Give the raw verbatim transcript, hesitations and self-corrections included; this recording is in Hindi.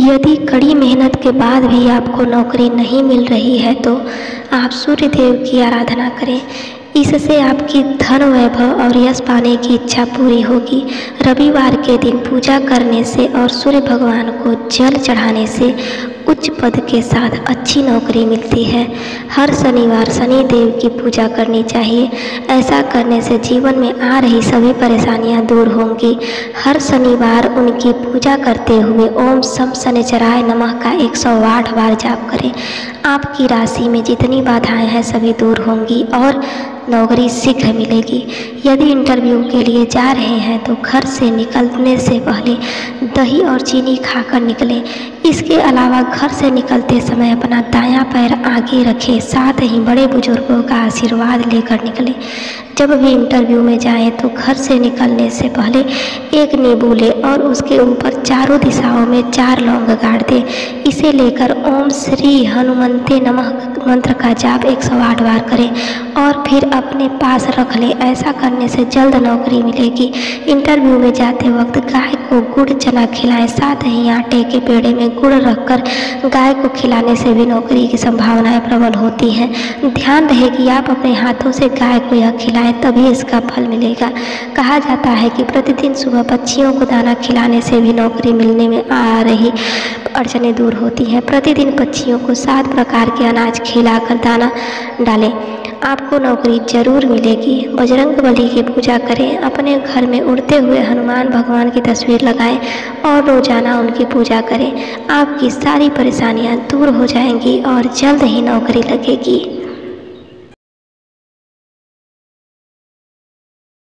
यदि कड़ी मेहनत के बाद भी आपको नौकरी नहीं मिल रही है तो आप सूर्य देव की आराधना करें। इससे आपकी धन वैभव और यश पाने की इच्छा पूरी होगी। रविवार के दिन पूजा करने से और सूर्य भगवान को जल चढ़ाने से उच्च पद के साथ अच्छी नौकरी मिलती है। हर शनिवार शनि देव की पूजा करनी चाहिए। ऐसा करने से जीवन में आ रही सभी परेशानियां दूर होंगी। हर शनिवार उनकी पूजा करते हुए ओम शम शनिचराय नमः का एक सौ आठ बार जाप करें। आपकी राशि में जितनी बाधाएं हैं सभी दूर होंगी और नौकरी शीघ्र मिलेगी। यदि इंटरव्यू के लिए जा रहे हैं तो घर से निकलने से पहले दही और चीनी खाकर निकलें। इसके अलावा घर से निकलते समय अपना दायां पैर आगे रखें, साथ ही बड़े बुजुर्गों का आशीर्वाद लेकर निकलें। जब भी इंटरव्यू में जाएं तो घर से निकलने से पहले एक नींबू लें और उसके ऊपर चारों दिशाओं में चार लौंग गाड़ दें। इसे लेकर ओम श्री हनुमंते नमः मंत्र का जाप एक सौ आठ बार करें और फिर अपने पास रख लें। ऐसा करने से जल्द नौकरी मिलेगी। इंटरव्यू में जाते वक्त गाय को गुड़ चना खिलाएं, साथ ही आटे के पेड़े में गुड़ रखकर गाय को खिलाने से भी नौकरी की संभावनाएं प्रबल होती हैं। ध्यान रहे कि आप अपने हाथों से गाय को यह खिलाएं, तभी इसका फल मिलेगा। कहा जाता है कि प्रतिदिन सुबह पक्षियों को दाना खिलाने से भी नौकरी मिलने में आ रही अड़चनें दूर होती हैं। प्रतिदिन पक्षियों को सात प्रकार के अनाज खिलाकर दाना डालें, आपको नौकरी जरूर मिलेगी। बजरंगबली की पूजा करें। अपने घर में उड़ते हुए हनुमान भगवान की तस्वीर लगाएं और रोजाना उनकी पूजा करें। आपकी सारी परेशानियां दूर हो जाएंगी और जल्द ही नौकरी लगेगी।